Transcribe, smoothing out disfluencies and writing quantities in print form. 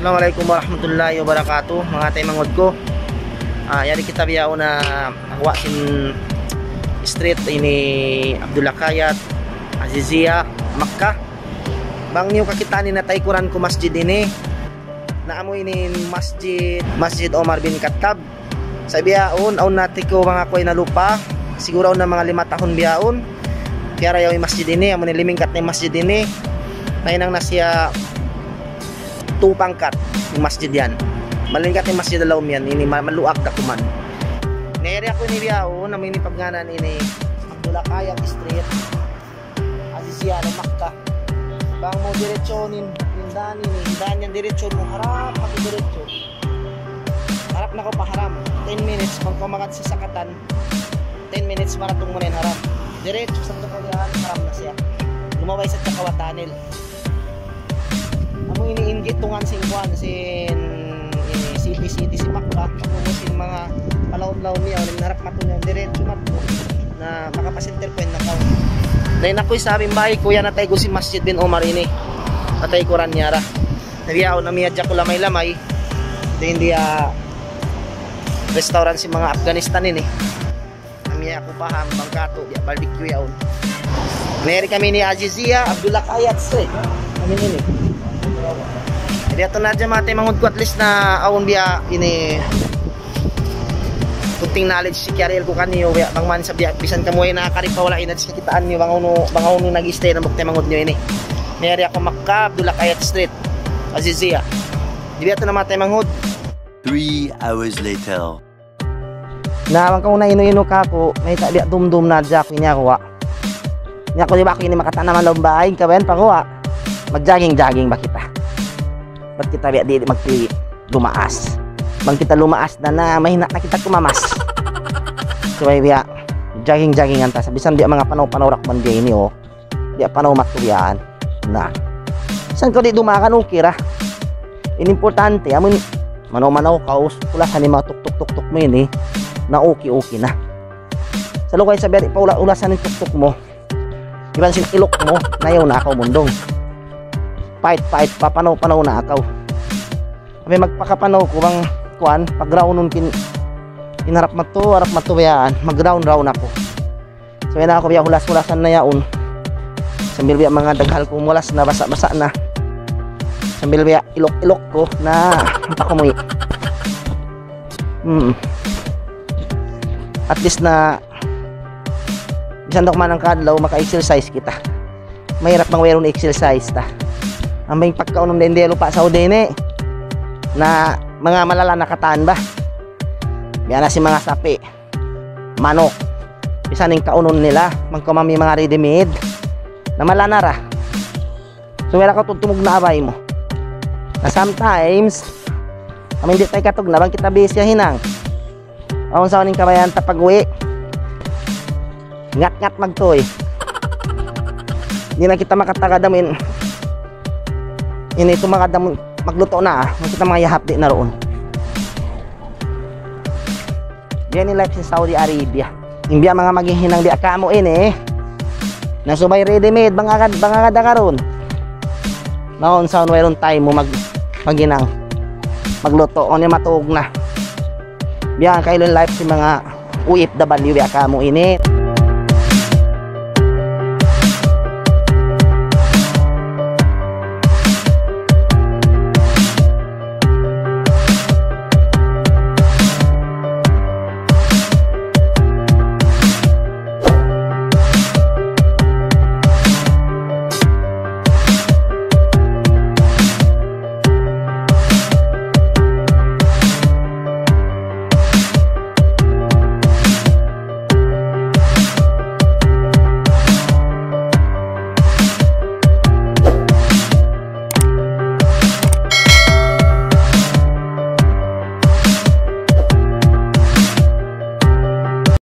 Assalamualaikum warahmatullahi wabarakatuh mga tay mangod ko. Yari kita biyaw na akwa sin street ini Abdullah Kayat Azizia Makkah. Bang niyo kakitani na tay kuran ko masjid ini. Naamo ini Masjid Omar bin Khattab. Sa biyaon aun nati ko mga koy na lupa. Siguro na mga 5 tahun biyaon. Kaya yaw masjid ini amo ni limingkat ni masjid ini. Nainang na siya 2 pangkat yung masjid yan. Malingkat yung masjid alaw yan. Ini maluak na kuman. Nere ako ni Biao na may nipagganan ini Abdullah Kayat Street Azizia no Makkah. Bang mo diretso nindan yan diretso mo harap ako diretso. Harap na ko paharam. 10 minutes pagkamagat sa sakatan. 10 minutes maratong mo na yung harap. Diretso sa tukalihan harap na siya. Lumaway sa Chakawatanil. Amo iniinggit tungan sin kuan sin City si Makkah ako sin mga palaw-law niya ning narap matunyaw diretso matto na makapasinter point na kaw. Nay nakoy sabing bahay kuya natay go si Masjid bin Omar ini. Natay kuran niya ra. Nabiyaw na miadya ko lamay-lamay. Hindi restaurant si mga Afghanistan ini. Namiya ko paham bangkato ya barbecue yaon. Meri kami ni Azizia Abdullah Kayat Street. Kami ini. Jadi ato na dyan mga mangod ko at least na awon biya ini kunting knowledge si Kiarel ko kaniyo biya bang man sa biya bisan kamuhay na karipawala inat sa kitaan niyo bang uno nag-stay na bukte mangod niyo ini. Mayari ako Makkah Abdullah Kayat Street Azizia. Jadi ato na mga mangod 3 hours later. Na bang kauna ino ka ko may ta biya dumdum na dyan ko niya ko wa. Niya ko di ba kini makatanaman lombaing kawen pa ko wa. Mag-jogging ba kita? Ba't kita biya di magpili lumaas? Bang kita lumaas na mahina na kita kumamas. So ay biya jogging anta sabisan biya mga panaw-panawrak man diya ini oh. Biya panaw maturian na. San ko di dumakan okay ra. Importante amon manaw kaus ulasan ni mga tuk-tuk mo ini na okay na. Sa lukay sa biya ulasan ni tuk-tuk mo. Iban sin ilok mo nayaw na ako mundong. Fight papanaw na akaw. Kami magpakapanaw ko bang kuan pag raunon inarap mato bayaan mag-round ako. So na ako biya hulas-hulasan na yaon. Sambil biya mga daghal ko mulas na basa-basa na. Sambil biya ilok-ilok ko na pakumoy. At least na bisan daw man ang kadlaw maka-exercise kita. Mahirap bang mayroon exercise ta. Ambing pagkaunom din delo pa sa udene na mga malala nakataan ba biya na si mga sapi manok bisan ning kaunon nila magkumami mga ready made na malanara. So wala ka tutumog na abay mo na sometimes amin di tayo katog na bang kita bisya hinang awon sa ning kabayan tapag-uwi ngat magtoy di na kita makatagadamin ini ito mga damon magluto na kita mga yahap di na roon. Yan yung life sa Saudi Arabia. Yung biya mga maghihinang di akamo ini nasubay ready made bangagad karon. Naon sa mayroon time mo maghinang magluto on yung matuog na. Biya kailon life si mga OFW di akamo ini.